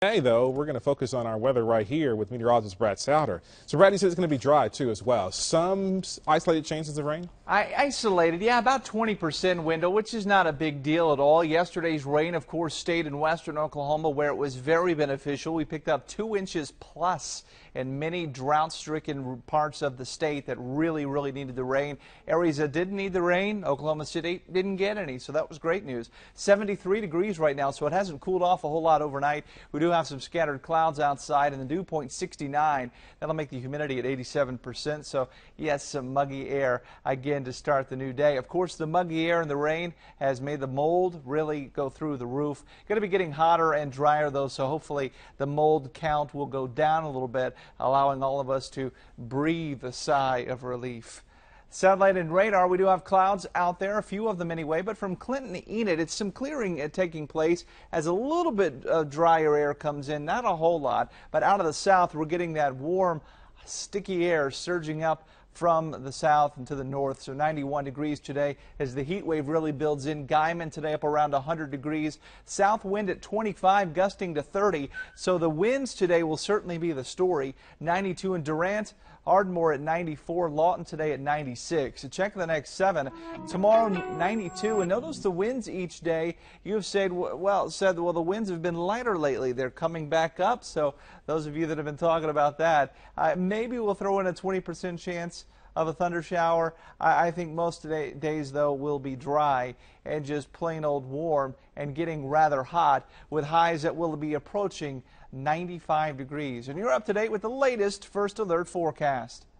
Today, though, we're going to focus on our weather right here with meteorologist Brad Souter. So, Brad, you said it's going to be dry, too, as well. Some isolated chances of rain? Isolated, yeah, about 20% window, which is not a big deal at all. Yesterday's rain, of course, stayed in western Oklahoma where it was very beneficial. We picked up 2 inches plus in many drought-stricken parts of the state that really needed the rain. Areas that didn't need the rain, Oklahoma City didn't get any, so that was great news. 73 degrees right now, so it hasn't cooled off a whole lot overnight. We do have some scattered clouds outside, and the dew point 69. That'll make the humidity at 87%, so yes, some muggy air again to start the new day. Of course, the muggy air and the rain has made the mold really go through the roof. Going to be getting hotter and drier, though, so hopefully the mold count will go down a little bit, allowing all of us to breathe a sigh of relief. Satellite and radar, we do have clouds out there, a few of them anyway, but from Clinton to Enid, it's some clearing taking place as a little bit drier air comes in, not a whole lot, but out of the south, we're getting that warm, sticky air surging up from the south and to the north. So 91 degrees today as the heat wave really builds in. Guyman today up around 100 degrees. South wind at 25, gusting to 30. So the winds today will certainly be the story. 92 in Durant. Ardmore at 94, Lawton today at 96. So check the next 7. Tomorrow 92, and notice the winds each day. You have said, well, the winds have been lighter lately. They're coming back up. So those of you that have been talking about that, maybe we'll throw in a 20% chance of a thunder shower. I think most days, though, will be dry and just plain old warm and getting rather hot with highs that will be approaching 95 degrees. And you're up to date with the latest First Alert forecast.